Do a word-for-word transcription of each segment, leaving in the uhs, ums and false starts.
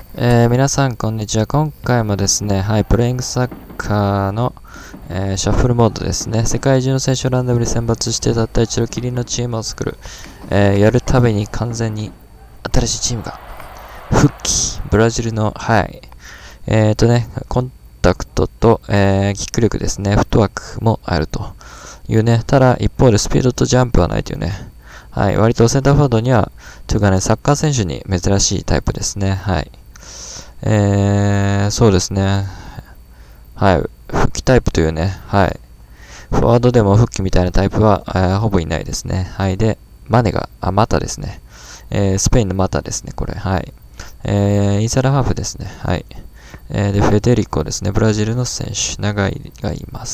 えー皆さん、こんにちは。今回もですね、はい、プレイングサッカーの、えーシャッフルモードですね。世界中の選手をランダムに選抜して、たった一度きりのチームを作る。えーやるたびに完全に新しいチームが復帰。ブラジルの、はい。えーとね、コンタクトと、えーキック力ですね。フットワークもあるというね。ただ、一方でスピードとジャンプはないというね。はい。割とセンターフォワードには、というかね、サッカー選手に珍しいタイプですね。はい。えー、そうですね。はい。復帰タイプというね。はい。フォワードでも復帰みたいなタイプは、えーほぼいないですね。はい。で、マネが、あ、マタですね。えー、スペインのマタですね、これ。はい。えー、インサイドハーフですね。はい。えー、で、フェデリコですね。ブラジルの選手。長いがいます。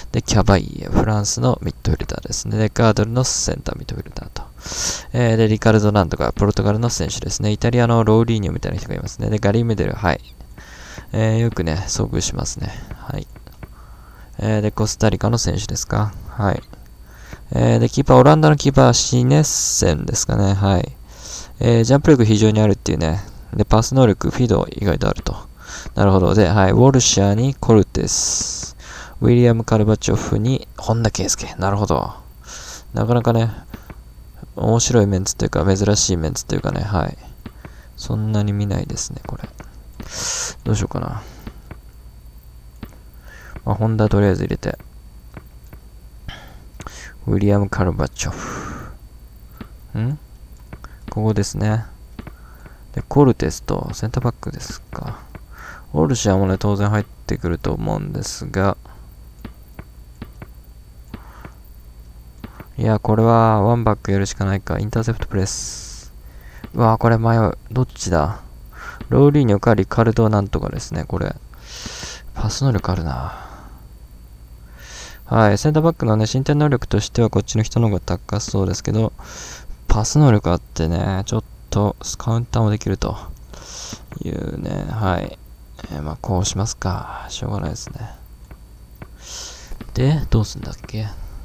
で、キャバイエ。フランスのミッドフィルダーですね。で、ガードルのセンターミッドフィルダーと。えー、で、リカルド・ナントがポルトガルの選手ですね。イタリアのローリーニョみたいな人がいますね。で、ガリー・メデル。はい。えー、よくね、遭遇しますね。はい。えー、で、コスタリカの選手ですか。はい。えー、で、キーパー、オランダのキーパー、シネッセンですかね。はい。えー、ジャンプ力非常にあるっていうね。で、パス能力、フィード意外とあると。なるほど。で、はい。ウォルシャーにコルテス。ウィリアム・カルバチョフに本田圭佑。なるほど。なかなかね、面白いメンツというか、珍しいメンツというかね、はい。そんなに見ないですね、これ。どうしようかな。まあ、ホンダとりあえず入れて。ウィリアム・カルバチョフ。んここですね。で、コルテスとセンターバックですか。オルシャーもね、当然入ってくると思うんですが、いや、これはワンバックやるしかないか。インターセプトプレス。うわこれ迷う。どっちだローリーニョかリカルドなんとかですね、これ。パス能力あるな。はい、センターバックのね、身体能力としてはこっちの人の方が高そうですけど、パス能力あってね、ちょっとカウンターもできるというね、はい。えー、まあ、こうしますか。しょうがないですね。で、どうすんだっけ。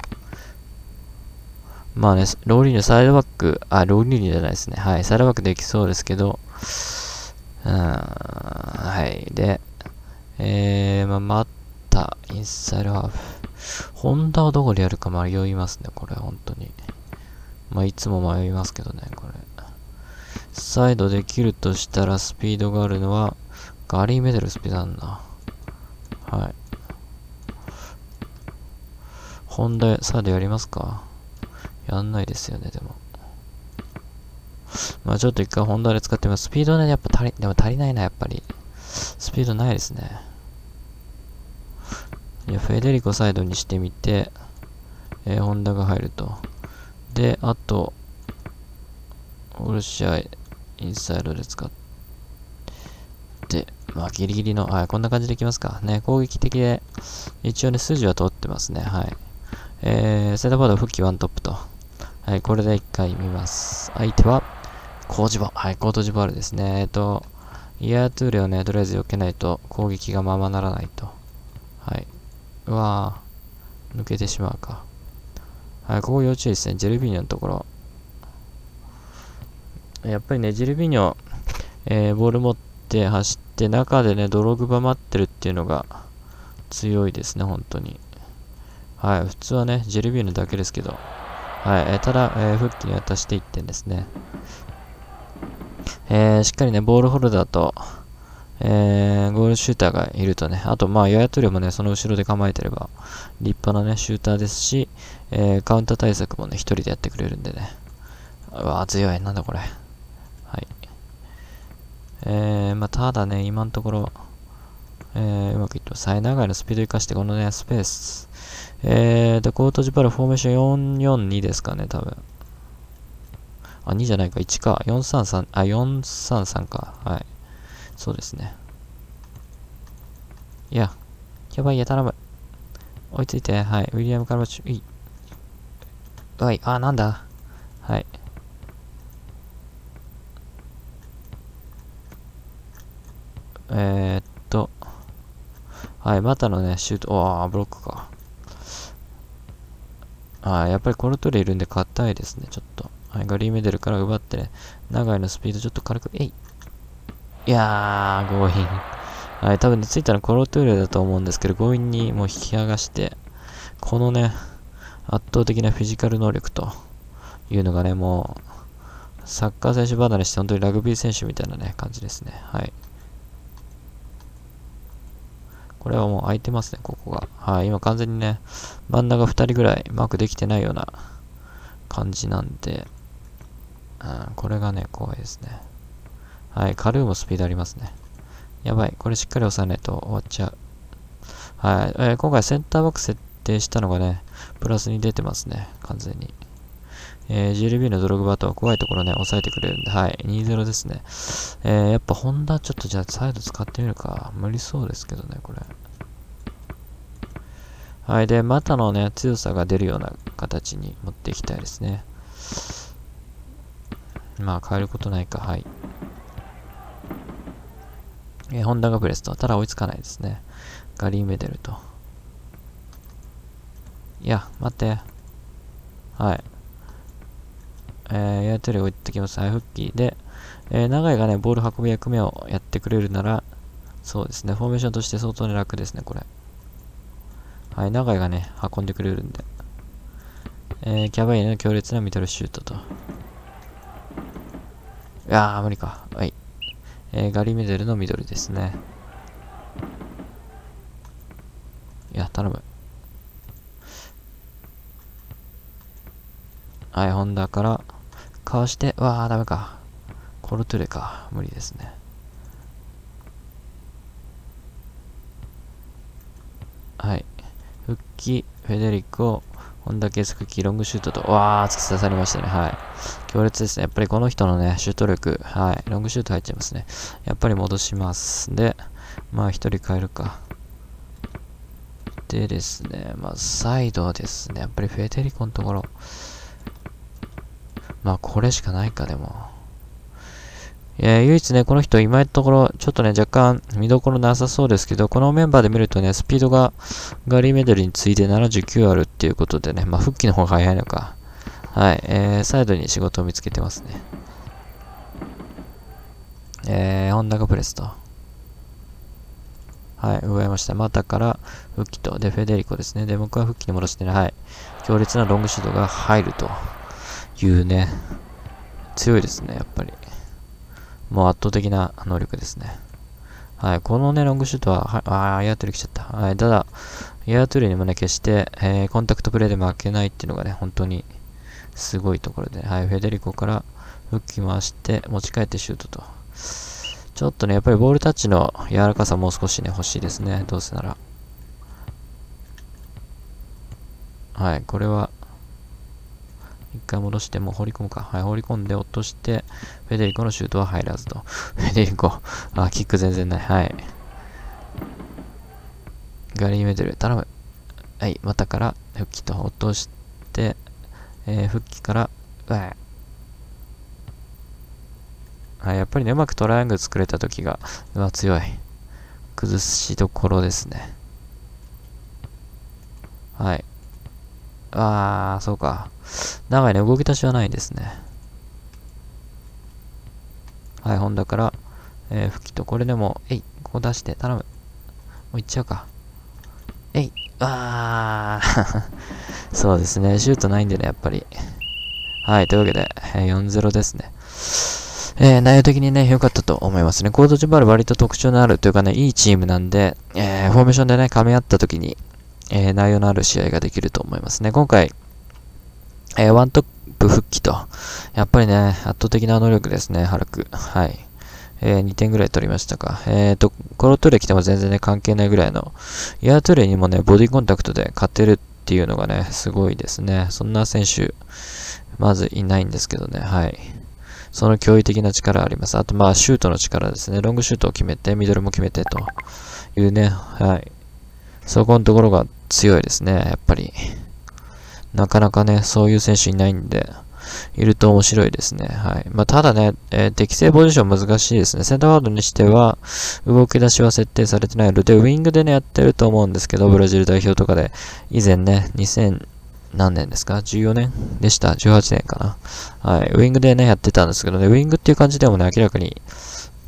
まあね、ローリーニョサイドバック、あ、ローリーニョじゃないですね。はい、サイドバックできそうですけど、うーん、はい。で、えー、まあ、また、インサイドハーフ。ホンダはどこでやるか迷いますね、これ、本当に。まあ、いつも迷いますけどね、これ。サイドできるとしたらスピードがあるのは、ガリー・メデルスピードあんな。はい。ホンダ、サイドやりますか？やんないですよね、でも。まあちょっと一回ホンダで使ってみます。スピードね、やっぱ足り、でも足りないな、やっぱり。スピードないですね。いや、フェデリコサイドにしてみて、えー、ホンダが入ると。で、あと、オルシャインサイドで使って、まあギリギリの、はい、こんな感じでいきますか。ね、攻撃的で、一応ね、筋は通ってますね。はい。えー、センターフォワード、復帰ワントップと。はい、これで一回見ます。相手は、コージボ。はい、コートジボワールですね。えっと、イヤートゥーレをね、とりあえず避けないと攻撃がままならないと。はい。うわぁ、抜けてしまうか。はい、ここ要注意ですね。ジェルビーニョのところ。やっぱりね、ジェルビーニョ、えー、ボール持って走って、中でね、ドログバ待ってるっていうのが強いですね、本当に。はい、普通はね、ジェルビーニョだけですけど。はい、えー、ただ、えー、復帰に渡していってんですね。えー、しっかりね、ボールホルダーと、えー、ゴールシューターがいるとね、あと、まあ、ヤヤトリもね、その後ろで構えてれば、立派なね、シューターですし、えー、カウンター対策もね、一人でやってくれるんでね。うわー、強い。なんだこれ。はい。えー、まあ、ただね、今のところ、えー、うまくいってます。最長いのスピード生かして、このね、スペース。えー、で、コートジパルフォーメーションよんよんにですかね、多分。あ、にじゃないか、いちか。よんさんさん、あ、よんさんさんか。はい。そうですね。いや、やばいや、頼む。追いついて、はい。ウィリアム・カルバチュ、いい。はい、あ、なんだ。はい。えー、っと、はい、またのね、シュート、おー、ブロックか。あー、やっぱりコルトレいるんで硬いですね、ちょっと。はい、ガリーメデルから奪ってね、長いのスピードちょっと軽く、えい。 いやー、強引。はい、多分ね、ついたのコロトゥーレだと思うんですけど、強引にもう引き剥がして、このね、圧倒的なフィジカル能力というのがね、もう、サッカー選手離れして、本当にラグビー選手みたいなね、感じですね。はい。これはもう空いてますね、ここが。はい、今完全にね、真ん中ふたりぐらいマークできてないような感じなんで、うん、これがね、怖いですね。はい、カルーもスピードありますね。やばい、これしっかり押さえないと終わっちゃう。はい、えー、今回センターバック設定したのがね、プラスに出てますね、完全に。えー、ジーエルビー のドログバとは怖いところね、抑えてくれるんで、はい、にたいゼロですね。えー、やっぱホンダちょっとじゃあサイド使ってみるか。無理そうですけどね、これ。はい、で、股のね、強さが出るような形に持っていきたいですね。まあ、変えることないか、はい。えー、ホンダがプレスと、ただ追いつかないですね。ガリー・メデルと。いや、待って。はい。えー、やりとり置いてきます。はい、復帰で、えー、長井がね、ボール運び役目をやってくれるなら、そうですね、フォーメーションとして相当に楽ですね、これ。はい、長井がね、運んでくれるんで。えー、キャバイネの強烈なミドルシュートと。いやー、無理か。はい。えー、ガリメデルのミドルですね。いや、頼む。はい、ホンダから、かわして、わー、ダメか。コルトゥレか。無理ですね。はい。復帰、フェデリコ、ホンダケースクッキー、ロングシュートと、わー、突き刺さりましたね。はい。強烈ですね。やっぱりこの人のね、シュート力、はい。ロングシュート入っちゃいますね。やっぱり戻します。で、まあ一人変えるか。でですね、まあサイドですね。やっぱりフェデリコのところ。まあこれしかないか、でも。えー、唯一ね、この人今のところ、ちょっとね、若干見どころなさそうですけど、このメンバーで見るとね、スピードがガリー・メデルに次いでななじゅうきゅうあるっていうことでね、まあ、復帰の方が早いのか。はい、えー、サイドに仕事を見つけてますね。えー、ホンダがプレスと。はい、奪いました。またから復帰と。で、フェデリコですね。で、僕は復帰に戻してね、はい。強烈なロングシュートが入るというね、強いですね、やっぱり。もう圧倒的な能力ですね。はい、このね、ロングシュートは、はあー、エアトゥレ来ちゃった。はい、ただ、エアトゥレにもね、決して、えー、コンタクトプレーで負けないっていうのがね、本当にすごいところで、はい、フェデリコからフッキ回して、持ち帰ってシュートと。ちょっとね、やっぱりボールタッチの柔らかさもう少しね、欲しいですね。どうせなら。はい、これは、一回戻してもう放り込むか。はい、放り込んで落として、フェデリコのシュートは入らずと。フェデリコ、あ、キック全然ない。はい。ガリー・メデル、頼む。はい、またから復帰と落として、えー、復帰から、うわはい、やっぱりね、うまくトライアングル作れた時が、うわ、強い。崩しどころですね。はい。あー、そうか。長いね、動き出しはないですね。はい、ホンダから、えー、復帰と、これでも、えい、ここ出して、頼む。もういっちゃうか。えい、あー。そうですね、シュートないんでね、やっぱり。はい、というわけで、えー、よんたいゼロですね。えー、内容的にね、良かったと思いますね。コードジボワール割と特徴のあるというかね、いいチームなんで、えー、フォーメーションでね、噛み合った時に、えー、内容のある試合ができると思いますね。今回、えー、ワントップ復帰と、やっぱりね、圧倒的な能力ですね、ハルク。はい。えー、にてんぐらい取りましたか。えーと、コロトゥレ来ても全然ね、関係ないぐらいの、イヤートゥレにもね、ボディコンタクトで勝てるっていうのがね、すごいですね。そんな選手、まずいないんですけどね、はい。その驚異的な力あります。あと、まあ、シュートの力ですね。ロングシュートを決めて、ミドルも決めてというね、はい。そこのところが強いですね、やっぱり。なかなかね、そういう選手いないんで、いると面白いですね。はい。まあ、ただね、えー、適正ポジション難しいですね。センターワードにしては、動き出しは設定されてないので、ウィングでね、やってると思うんですけど、ブラジル代表とかで、以前ね、にせん何年ですか ?じゅうよ 年でした。じゅうはちねんかな。はい。ウィングでね、やってたんですけどね、ウィングっていう感じでもね、明らかに、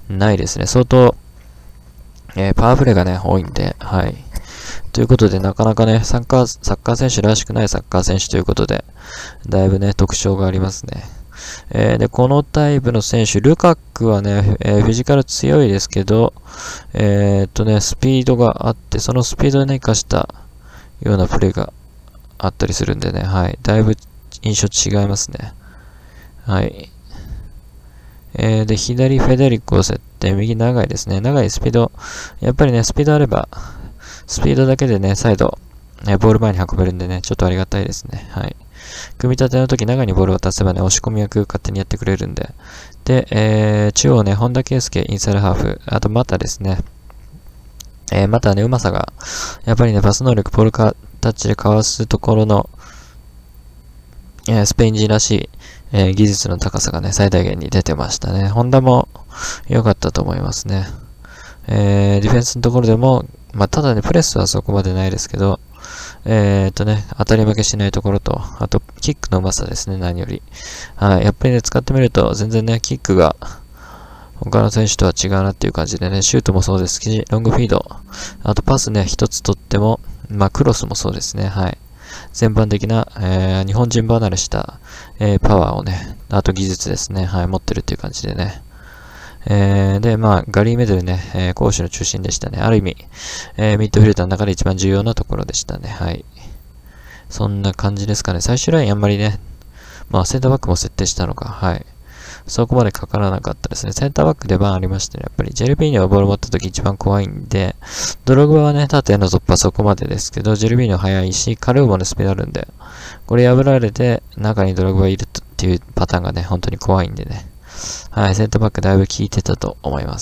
ないですね。相当、えー、パワープレイがね、多いんで、はい。ということで、なかなかね、サッカー、サッカー選手らしくないサッカー選手ということで、だいぶね、特徴がありますね。えー、で、このタイプの選手、ルカクはね、えー、フィジカル強いですけど、えー、っとね、スピードがあって、そのスピードをね、活かしたようなプレーがあったりするんでね、はい。だいぶ印象違いますね。はい。えー、で、左フェデリックを設定、右長いですね。長いスピード。やっぱりね、スピードあれば、スピードだけでね、再度、ね、ボール前に運べるんでね、ちょっとありがたいですね。はい。組み立ての時、長にボールを渡せばね、押し込み役勝手にやってくれるんで。で、えー、中央ね、本田圭佑、インサイドハーフ。あと、またですね。えー、またね、うまさが、やっぱりね、パス能力、ポールタッチでかわすところの、えー、スペイン人らしい、えー、技術の高さがね、最大限に出てましたね。ホンダも良かったと思いますね。えー、ディフェンスのところでも、まあ、ただね、プレスはそこまでないですけど、えーっとね、当たり負けしないところと、あと、キックのうまさですね、何より。はい、やっぱりね、使ってみると、全然ね、キックが、他の選手とは違うなっていう感じでね、シュートもそうですし、ロングフィード、あとパスね、一つ取っても、まあ、クロスもそうですね、はい。全般的な、えー、日本人離れした、えー、パワーをね、あと技術ですね、はい、持ってるっていう感じでね。えー、で、まあ、ガリー・メドルね、えー、攻守の中心でしたね。ある意味、えー、ミッドフィルダーの中で一番重要なところでしたね。はい。そんな感じですかね。最終ラインあんまりね、まあ、センターバックも設定したのか、はい。そこまでかからなかったですね。センターバック出番ありましたね。やっぱり、ジェルビーニョがボール持った時一番怖いんで、ドログバはね、縦への突破そこまでですけど、ジェルビーニョ速いし、カルーもね、スピードあるんで、これ破られて、中にドログバいるっていうパターンがね、本当に怖いんでね。はい、センターバックだいぶ効いてたと思います。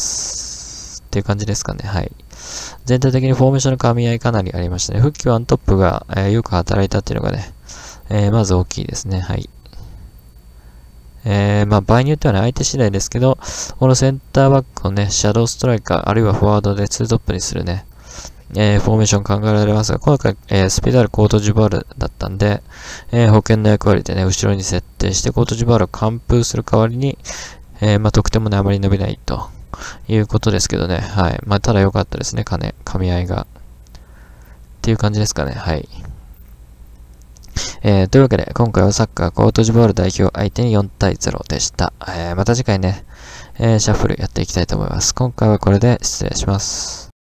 っていう感じですかね、はい。全体的にフォーメーションの噛み合いかなりありましたね。フッキーワントップが、えー、よく働いたっていうのがね、えー、まず大きいですね、はい。えー、まあ場合によってはね、相手次第ですけど、このセンターバックをね、シャドウストライカー、あるいはフォワードでツートップにするね、えー、フォーメーション考えられますが、今回、えー、スピードあるコートジボワールだったんで、えー、保険の役割でね、後ろに設定して、コートジボワールを完封する代わりに、えー、まあ、得点もね、あまり伸びないということですけどね。はい。まあ、ただ良かったですね、金、噛み合いが。っていう感じですかね。はい。えー、というわけで、今回はサッカーコートジボワール代表相手によんたいゼロでした。えー、また次回ね、えー、シャッフルやっていきたいと思います。今回はこれで失礼します。